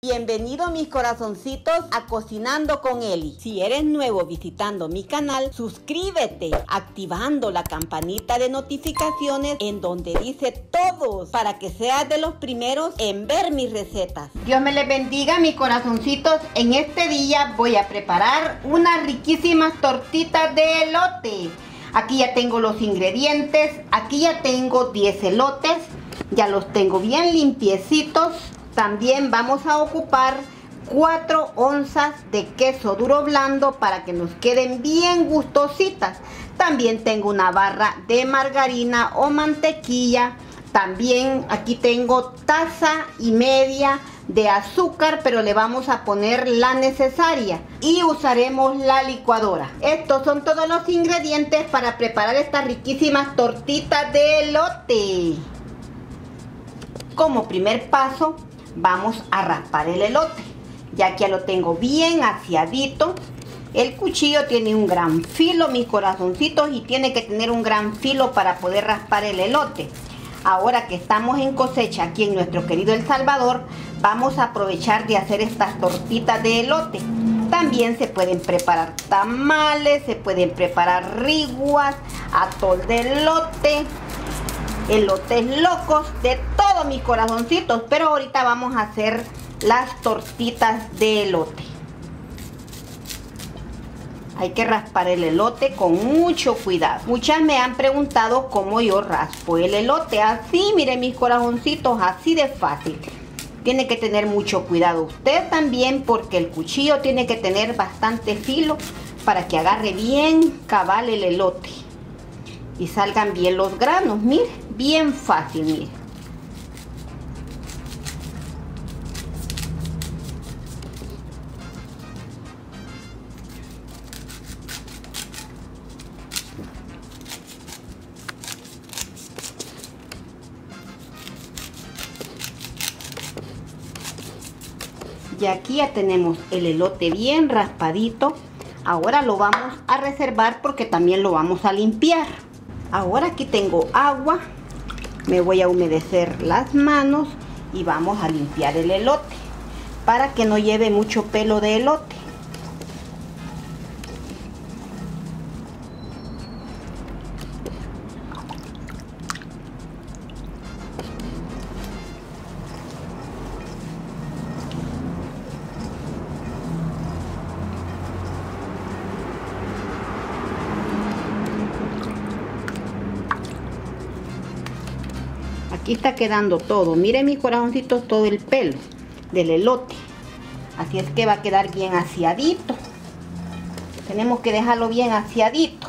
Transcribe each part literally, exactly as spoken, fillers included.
Bienvenidos mis corazoncitos a Cocinando con Eli. Si eres nuevo visitando mi canal, suscríbete activando la campanita de notificaciones en donde dice todos para que seas de los primeros en ver mis recetas. Dios me les bendiga mis corazoncitos. En este día voy a preparar unas riquísimas tortitas de elote. Aquí ya tengo los ingredientes. Aquí ya tengo diez elotes. Ya los tengo bien limpiecitos. También vamos a ocupar cuatro onzas de queso duro blando para que nos queden bien gustositas. También tengo una barra de margarina o mantequilla. También aquí tengo taza y media de azúcar, pero le vamos a poner la necesaria. Y usaremos la licuadora. Estos son todos los ingredientes para preparar estas riquísimas tortitas de elote. Como primer paso, vamos a raspar el elote. Ya que ya lo tengo bien aseadito. El cuchillo tiene un gran filo, mis corazoncitos, y tiene que tener un gran filo para poder raspar el elote. Ahora que estamos en cosecha aquí en nuestro querido El Salvador, vamos a aprovechar de hacer estas tortitas de elote. También se pueden preparar tamales, se pueden preparar riguas, atol de elote, elotes locos, de todos mis corazoncitos, pero ahorita vamos a hacer las tortitas de elote. Hay que raspar el elote con mucho cuidado. Muchas me han preguntado cómo yo raspo el elote. Así, miren mis corazoncitos, así de fácil. Tiene que tener mucho cuidado usted también, porque el cuchillo tiene que tener bastante filo para que agarre bien cabal el elote y salgan bien los granos. Mire, bien fácil, mire. Y aquí ya tenemos el elote bien raspadito. Ahora lo vamos a reservar porque también lo vamos a limpiar. Ahora aquí tengo agua. Me voy a humedecer las manos y vamos a limpiar el elote para que no lleve mucho pelo de elote. Aquí está quedando todo. Miren mis corazoncitos, todo el pelo del elote. Así es que va a quedar bien aseadito. Tenemos que dejarlo bien aseadito.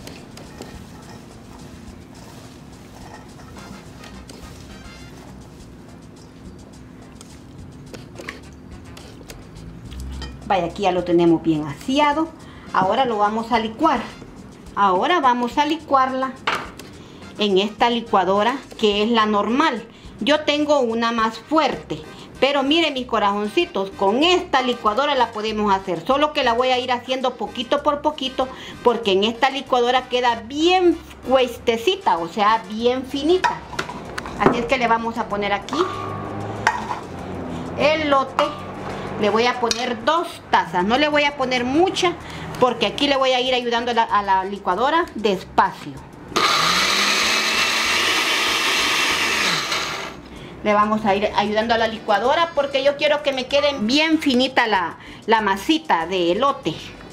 Vaya, aquí ya lo tenemos bien aseado. Ahora lo vamos a licuar. Ahora vamos a licuarla en esta licuadora que es la normal. Yo tengo una más fuerte, pero miren mis corazoncitos, con esta licuadora la podemos hacer, solo que la voy a ir haciendo poquito por poquito, porque en esta licuadora queda bien cuestecita, o sea, bien finita. Así es que le vamos a poner aquí el elote. Le voy a poner dos tazas, no le voy a poner mucha, porque aquí le voy a ir ayudando a la, a la licuadora despacio. Le vamos a ir ayudando a la licuadora porque yo quiero que me quede bien finita la, la masita de elote.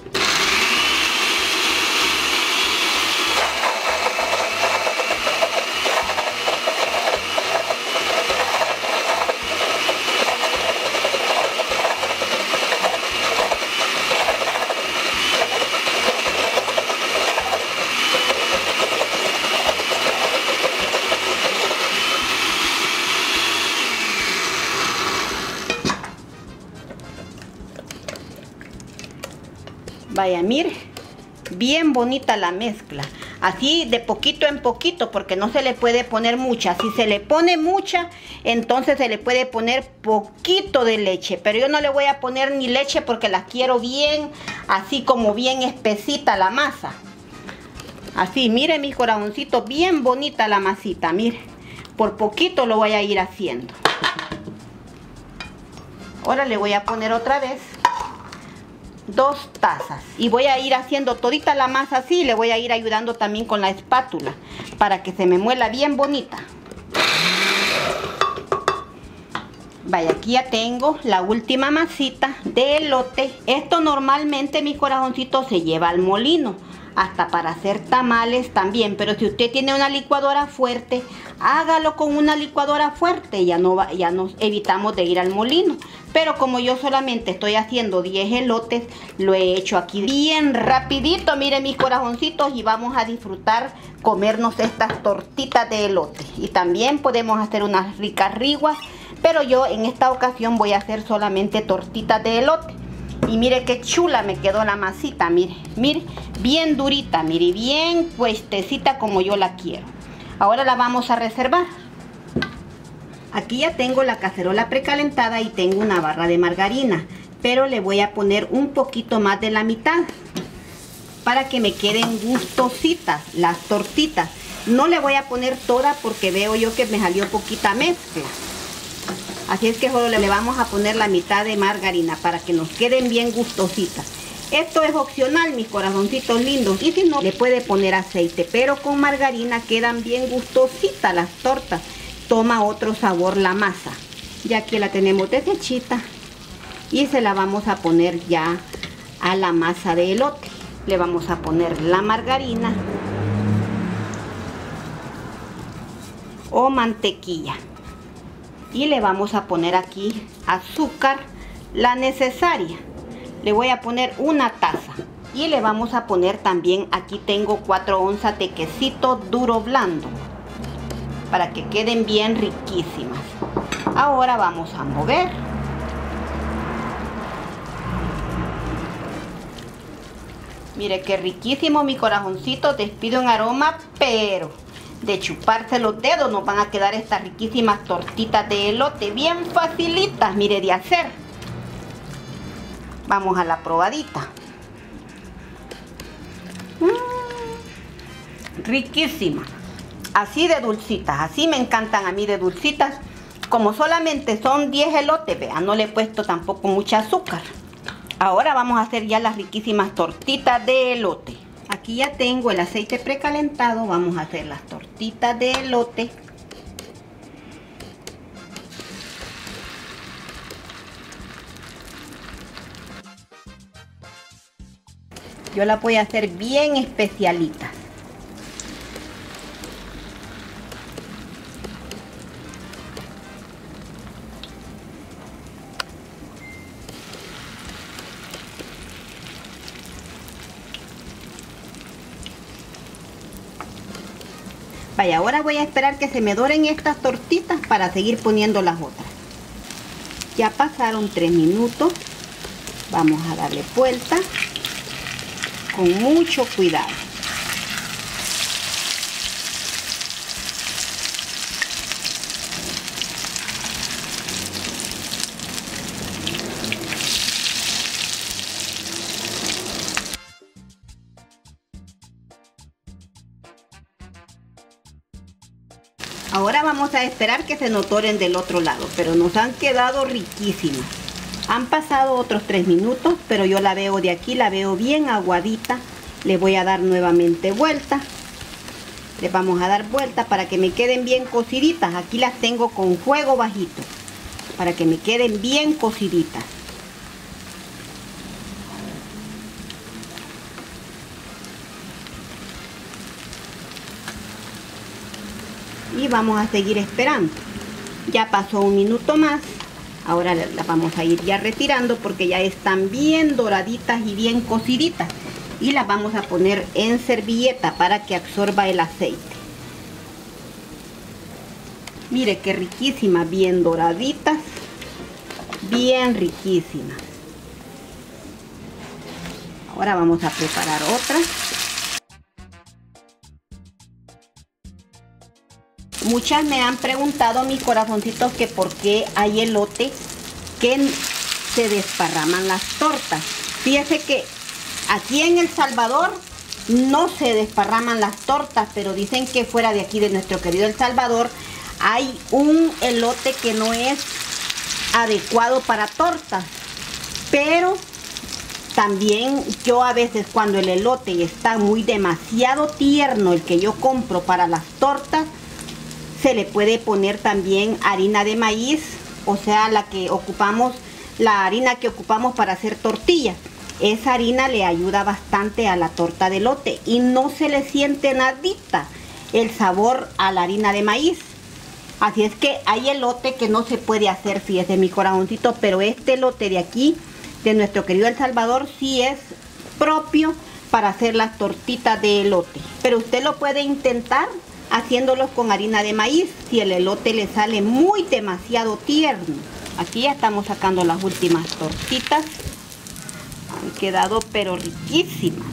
Vaya, mire, bien bonita la mezcla. Así de poquito en poquito, porque no se le puede poner mucha. Si se le pone mucha, entonces se le puede poner poquito de leche. Pero yo no le voy a poner ni leche porque la quiero bien, así como bien espesita la masa. Así, mire mis corazoncitos, bien bonita la masita, mire. Por poquito lo voy a ir haciendo. Ahora le voy a poner otra vez dos tazas y voy a ir haciendo todita la masa así y le voy a ir ayudando también con la espátula para que se me muela bien bonita. Vaya, aquí ya tengo la última masita de elote. Esto normalmente, mis corazoncitos, se lleva al molino, hasta para hacer tamales también, pero si usted tiene una licuadora fuerte, hágalo con una licuadora fuerte, ya no va, ya nos evitamos de ir al molino. Pero como yo solamente estoy haciendo diez elotes, lo he hecho aquí bien rapidito, miren mis corazoncitos, y vamos a disfrutar comernos estas tortitas de elote. Y también podemos hacer unas ricas riguas, pero yo en esta ocasión voy a hacer solamente tortitas de elote. Y mire qué chula me quedó la masita, mire, mire, bien durita, mire, bien puestecita como yo la quiero. Ahora la vamos a reservar. Aquí ya tengo la cacerola precalentada y tengo una barra de margarina, pero le voy a poner un poquito más de la mitad para que me queden gustositas las tortitas. No le voy a poner toda porque veo yo que me salió poquita mezcla. Así es que solo le vamos a poner la mitad de margarina para que nos queden bien gustositas. Esto es opcional, mis corazoncitos lindos. Y si no, le puede poner aceite, pero con margarina quedan bien gustositas las tortas. Toma otro sabor la masa. Ya aquí la tenemos deshechita y se la vamos a poner ya a la masa de elote. Le vamos a poner la margarina o mantequilla. Y le vamos a poner aquí azúcar, la necesaria. Le voy a poner una taza. Y le vamos a poner también, aquí tengo cuatro onzas de quesito duro blando, para que queden bien riquísimas. Ahora vamos a mover. Mire qué riquísimo, mi corazoncito. Despide un aroma, pero de chuparse los dedos nos van a quedar estas riquísimas tortitas de elote, bien facilitas, mire, de hacer. Vamos a la probadita. Mm, riquísimas, así de dulcitas, así me encantan a mí de dulcitas. Como solamente son diez elotes, vean, no le he puesto tampoco mucha azúcar. Ahora vamos a hacer ya las riquísimas tortitas de elote. Aquí ya tengo el aceite precalentado, vamos a hacer las tortitas de elote. Yo las voy a hacer bien especialitas. Vaya, ahora voy a esperar que se me doren estas tortitas para seguir poniendo las otras. Ya pasaron tres minutos. Vamos a darle vuelta con mucho cuidado. Ahora vamos a esperar que se nos doren del otro lado, pero nos han quedado riquísimas. Han pasado otros tres minutos, pero yo la veo de aquí, la veo bien aguadita. Le voy a dar nuevamente vuelta. Le vamos a dar vuelta para que me queden bien cociditas. Aquí las tengo con fuego bajito, para que me queden bien cociditas. Y vamos a seguir esperando. Ya pasó un minuto más. Ahora las vamos a ir ya retirando porque ya están bien doraditas y bien cociditas. Y las vamos a poner en servilleta para que absorba el aceite. Mire qué riquísimas, bien doraditas, bien riquísimas. Ahora vamos a preparar otra. Muchas me han preguntado, mis corazoncitos, que por qué hay elote que se desparraman las tortas. Fíjense que aquí en El Salvador no se desparraman las tortas, pero dicen que fuera de aquí de nuestro querido El Salvador hay un elote que no es adecuado para tortas. Pero también yo a veces cuando el elote está muy demasiado tierno, el que yo compro para las tortas, se le puede poner también harina de maíz, o sea, la que ocupamos, la harina que ocupamos para hacer tortillas. Esa harina le ayuda bastante a la torta de elote y no se le siente nadita el sabor a la harina de maíz. Así es que hay elote que no se puede hacer, fíjese mi corazoncito, pero este elote de aquí, de nuestro querido El Salvador, sí es propio para hacer las tortitas de elote. Pero usted lo puede intentar haciéndolos con harina de maíz si el elote le sale muy demasiado tierno. Aquí ya estamos sacando las últimas tortitas. Han quedado pero riquísimas.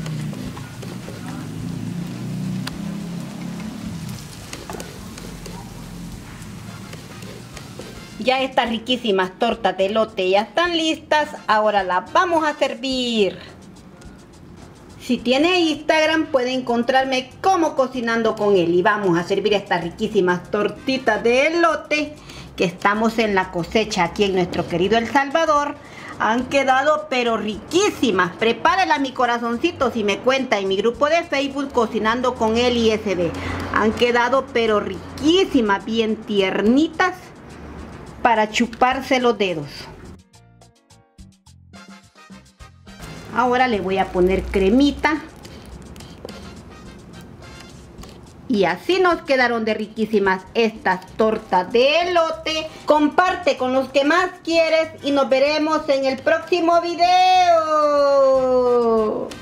Ya estas riquísimas tortas de elote ya están listas. Ahora las vamos a servir. Si tiene Instagram puede encontrarme como Cocinando con Eli. Vamos a servir estas riquísimas tortitas de elote que estamos en la cosecha aquí en nuestro querido El Salvador. Han quedado pero riquísimas. Prepárenlas, mi corazoncito, si me cuenta en mi grupo de Facebook Cocinando con Eli S B. Han quedado pero riquísimas, bien tiernitas para chuparse los dedos. Ahora le voy a poner cremita. Y así nos quedaron de riquísimas estas tortas de elote. Comparte con los que más quieres y nos veremos en el próximo video.